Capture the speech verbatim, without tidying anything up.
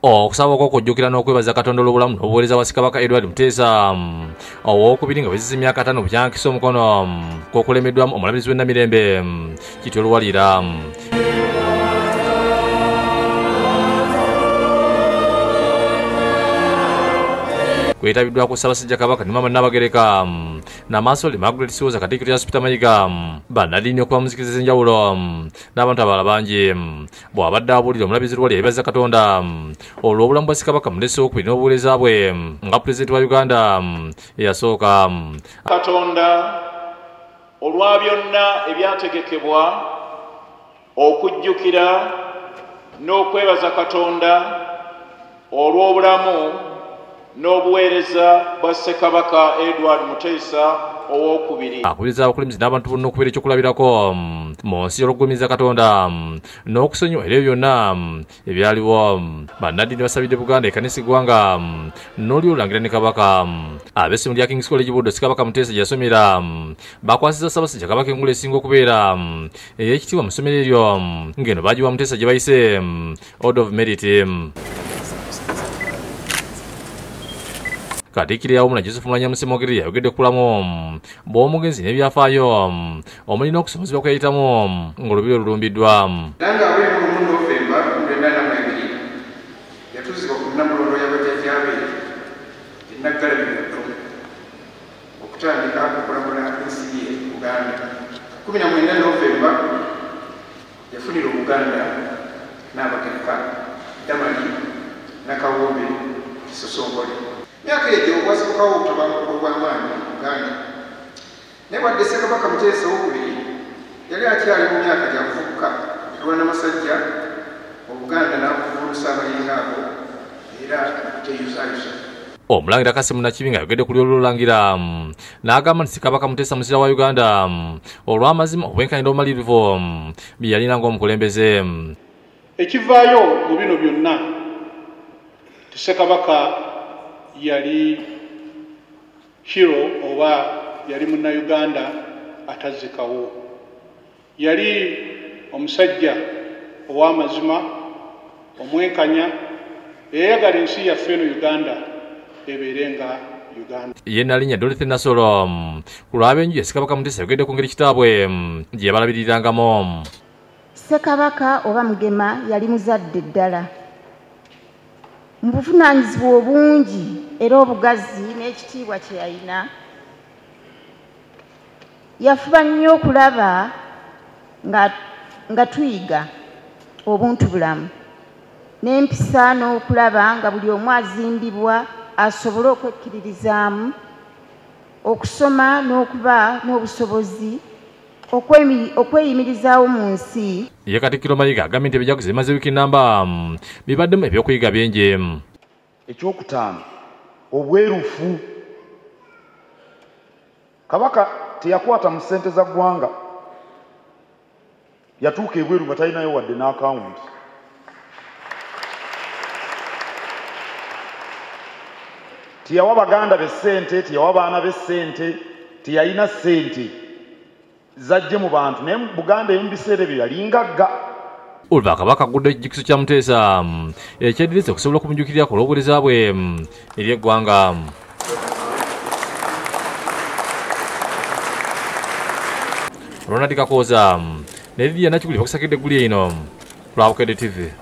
okusaba okujjukira n'okwebaza Katonda olw'obulamu n'obuweereza bwa Ssekabaka Edward Muteesa owookubiri nga bwezizza emyaka ataano bukyankisa omukono kw'okulemeddwamu omulamuzi w'e Namirembe Kityo Luwalira. Kwetabiddwako Ssaabasajja Kabaka ne Maama Nnaabagereka Namansole Margaret Siwoza Katikkiro ya Peter Mayiga bannaddiini okuba muzikiriza ez'enjawulo n'abantu abalala bangi bw'abadde abuulira omulamuzi Luwalira yeebaza Katonda olw'obulamu bwa Ssekabaka Muteesa owookubiri n'obuweereza bwe nga pulezidenti wa Uganda eyasooka. Katonda olwa byonna ebyategekebwa okujjukira n'okwebaza Katonda olw'obulamu n'obuweereza bwa Ssekabaka Edward Muteesa owookubiri. Akubiriza abakulembeze n'abantu bonna okubeera ekyokulabirako mu nsi y'olw'okugulumiza Katonda n'okusonyiwa ebyo byonna ebyaliwo. Bannaddiini basabidde Buganda ekkanisa eggwanga n'oli Olangira ne Kabaka ab'essomero lya King's College Buddo Ssekabaka Muteesa gye yasomera bakwasizza Ssaabasajja Kabaka engule esinga okubeera ey'ekitiibwa mu ssomero eryo ng'eno baagiwa Muteesa gye bayise Order of Merit. Katikkiro y'Awumula Joseph Mulanya Musemogere yayogedde ku bulamu bw'omugenzi n'ebyafaayo omulina okusomozebwa kweyitamu ng'olubiri olulumbiddwa. Nanga abuli mu lumu Novemba lwenda namu ebiri yatuuzibwa ku Nnamulondo y'abajjajjaabe ennaggalabira okutandika okukulambula ensi ye Uganda. kumi na mwenda Novemba yafunira Obuganda Nnaabagereka Damali Nakawombe Kisosonkole. Myaka egyo obwasookawo obutabanguko obw'amaanyi mu Uganda naye wadde Ssekabaka Muteesa owookubiri yali akyali mu myaka gya buvubuka alwana n'amasajja Obuganda n'akuvulusa abayinga abo era nakuteyusaayusa. Omulangira Kasimu Nakibi ng'ayogedde ku ly'olulangira n'agamba nti Ssekabaka Muteesa musira wa Uganda olw'amazima obwenkanira obumalirivu bye yalina ng'omukulembeze. Ekivaayo mu bino byonna ti Ssekabaka yali hero oba yali Munnayuganda atazzikawo. Yali omusajja ow'amazima omwenkanya eyayagala ensi yaffe eno Uganda ebeere nga Uganda. Ye nalinnya Dorothy Nasolo ku lw'abenju ye Ssekabaka Muteesa yogedde ku ngeri kitaabwe gye yabalabirirangamu. Ssekabaka oba Mugema yali muzadde ddala mu buvunaanyizibwa obungi era obugazi n'ekitiibwa kye yalina. Yafuba nnyo okulaba nga, nga tuyiga obuntu bulamu n'empisa n'okulaba nga buli omu azimbibwa asobole okwekkiririzaamu okusoma n'okuba n'obusobozi okweyimirizaawo mu nsi. Ye Katikkiro Mayiga agambye nti ebijjaguzo ebimaze wiiki nnamba bibaddemu ebyokuyiga bingi. Ekyokutaano obwerufu. Kabaka teyakwata mu ssente za ggwanga yatuuka ebweru nga talinayo wadde n'akawunti. Teyawa Baganda be ssente, teyawa baana be ssente, teyalina ssente zajje mu bantu naye Buganda ebimu biseera ebyo yali ngagga. Oluva Kabaka agudde ekijjukizo kya Muteesa ekyeddirizza okusobola okumujjukirirako olw'obuweereza bwe eri eggwanga. Ronald Kakooza ne Lydia Nakiguli bakusakidde egguli eno ku Lwabukedde T V.